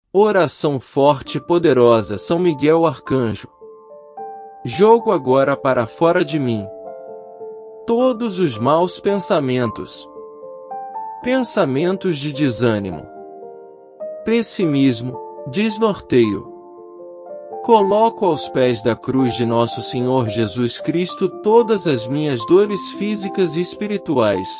Oração forte e poderosa São Miguel Arcanjo. Jogo agora para fora de mim todos os maus pensamentos, pensamentos de desânimo, pessimismo, desnorteio. Coloco aos pés da cruz de nosso Senhor Jesus Cristo todas as minhas dores físicas e espirituais.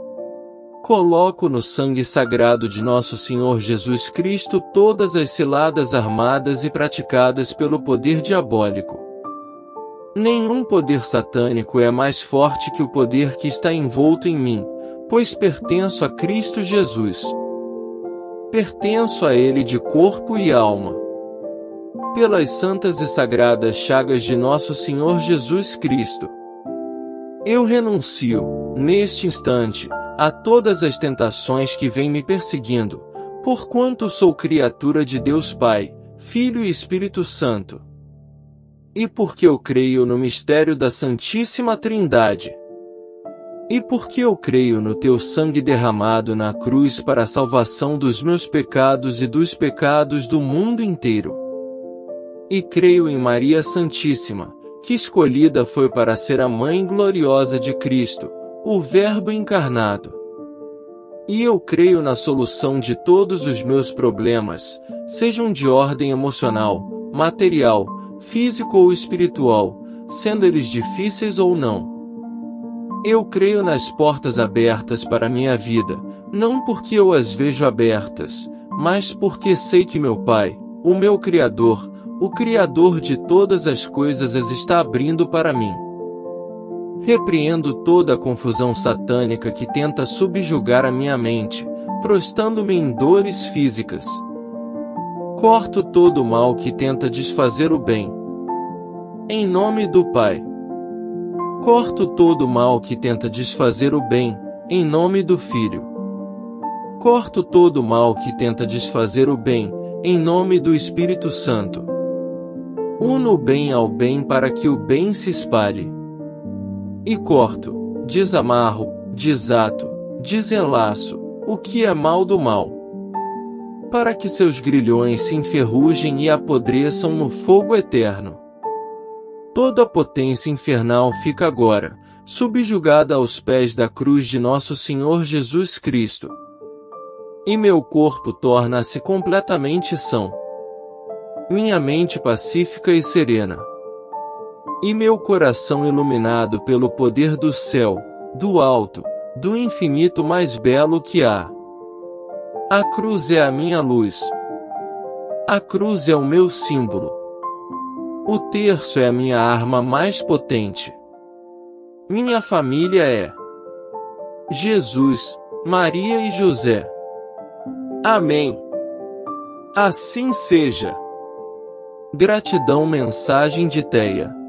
Coloco no sangue sagrado de nosso Senhor Jesus Cristo todas as ciladas armadas e praticadas pelo poder diabólico. Nenhum poder satânico é mais forte que o poder que está envolto em mim, pois pertenço a Cristo Jesus. Pertenço a Ele de corpo e alma. Pelas santas e sagradas chagas de nosso Senhor Jesus Cristo, eu renuncio, neste instante, a todas as tentações que vêm me perseguindo, porquanto sou criatura de Deus Pai, Filho e Espírito Santo. E porque eu creio no mistério da Santíssima Trindade. E porque eu creio no teu sangue derramado na cruz para a salvação dos meus pecados e dos pecados do mundo inteiro. E creio em Maria Santíssima, que escolhida foi para ser a Mãe gloriosa de Cristo, o Verbo encarnado. E eu creio na solução de todos os meus problemas, sejam de ordem emocional, material, físico ou espiritual, sendo eles difíceis ou não. Eu creio nas portas abertas para minha vida, não porque eu as vejo abertas, mas porque sei que meu Pai, o meu Criador, o Criador de todas as coisas as está abrindo para mim. Repreendo toda a confusão satânica que tenta subjugar a minha mente, prostrando-me em dores físicas. Corto todo o mal que tenta desfazer o bem. Em nome do Pai. Corto todo o mal que tenta desfazer o bem, em nome do Filho. Corto todo o mal que tenta desfazer o bem, em nome do Espírito Santo. Uno o bem ao bem para que o bem se espalhe. E corto, desamarro, desato, desenlaço, o que é mal do mal, para que seus grilhões se enferrujem e apodreçam no fogo eterno. Toda a potência infernal fica agora, subjugada aos pés da cruz de nosso Senhor Jesus Cristo. E meu corpo torna-se completamente são. Minha mente pacífica e serena. E meu coração iluminado pelo poder do céu, do alto, do infinito mais belo que há. A cruz é a minha luz. A cruz é o meu símbolo. O terço é a minha arma mais potente. Minha família é Jesus, Maria e José. Amém. Assim seja. Gratidão. Mensagem de Teia.